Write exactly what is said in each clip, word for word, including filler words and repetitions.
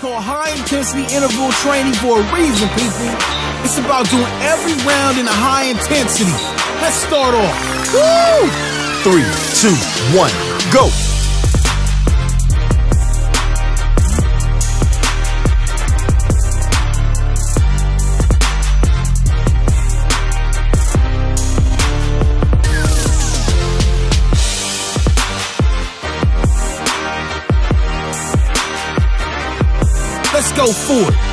called high-intensity interval training for a reason, people. It's about doing every round in a high intensity. Let's start off. Woo! Three, two, one, go! Let's go for it.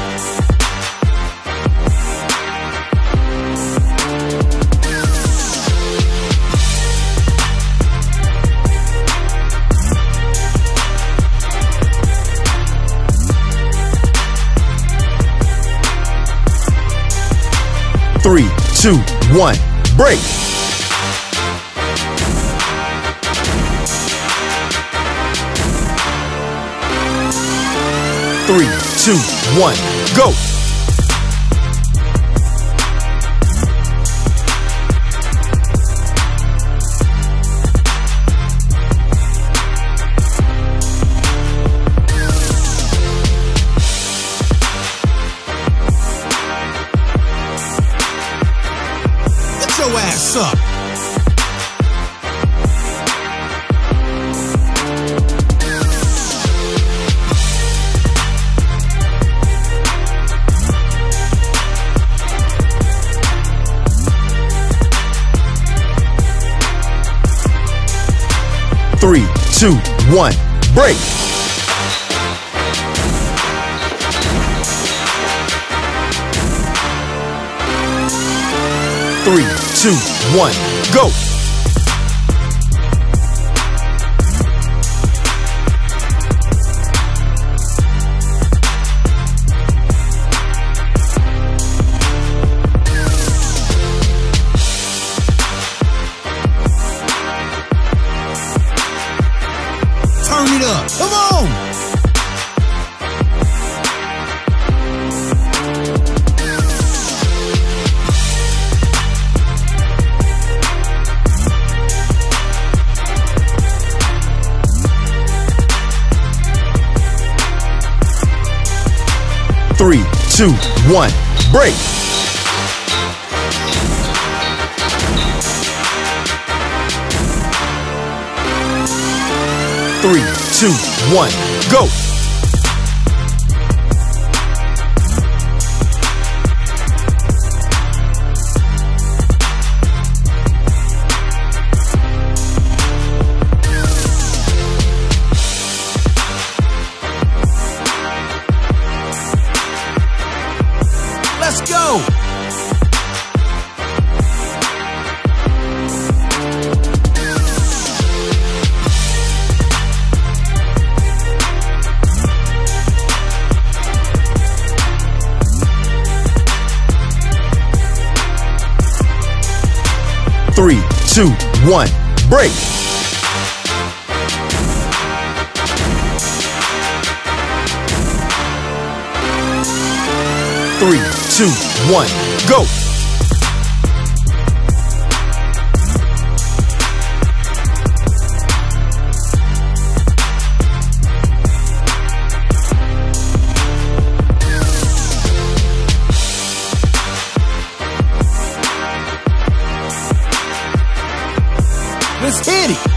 Three, two, one, break. Three, two, one, go. Get your ass up. Three, two, one, break. Three, two, one, go. Turn it up. Come on. Three, two, one, break. Three, two, one, go. Let's go. Three, two, one, break. Three, two, one, go. Let's hit it.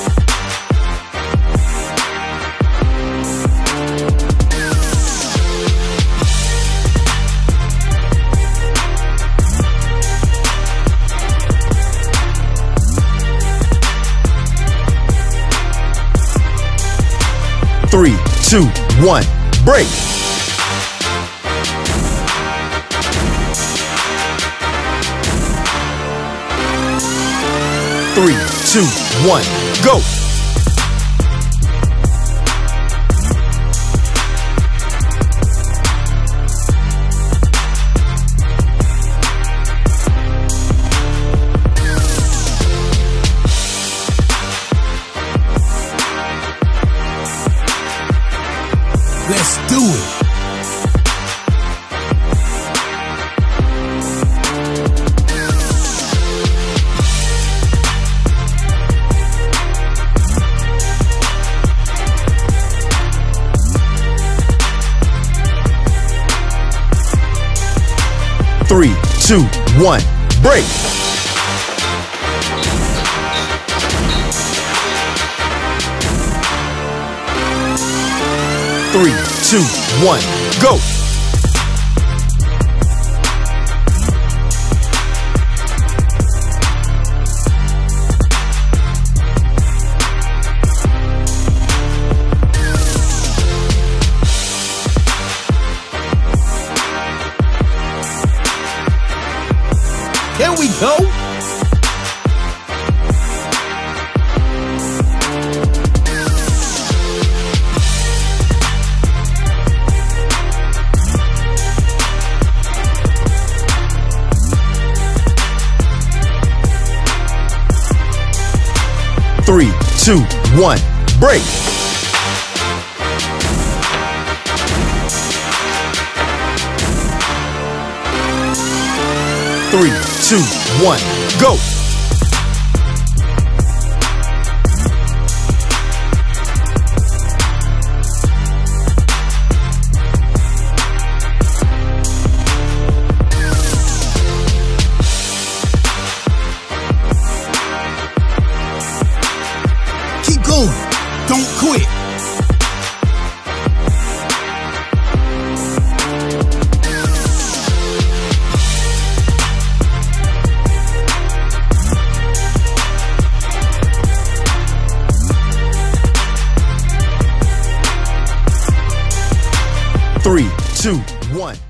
Three, two, one, break. Three, two, one, go. Let's do it. Three, two, one, break. Three, two, one, go. Here we go. Three, two, one, break. Three, two, one, go. Keep going. Don't quit. Three, two, one.